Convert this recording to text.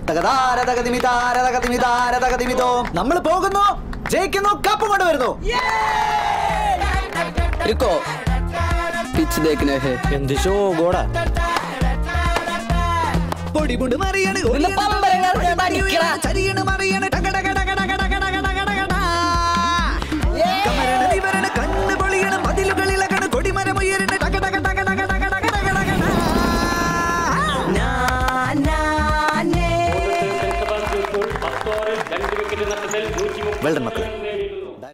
നമ്മൾ പോകുന്നു, ജയിക്കുന്നു, കപ്പ് കൊണ്ടുവരുന്നു. എന്ത് ഷോടാ. പൊടിപുണ്ട് മറിയാണ് കണ്ണ് പൊളിയാണ് മതിലുകളിലകണ് കൊടിമരമുയരണ വെൽഡൺ മക്കളെ.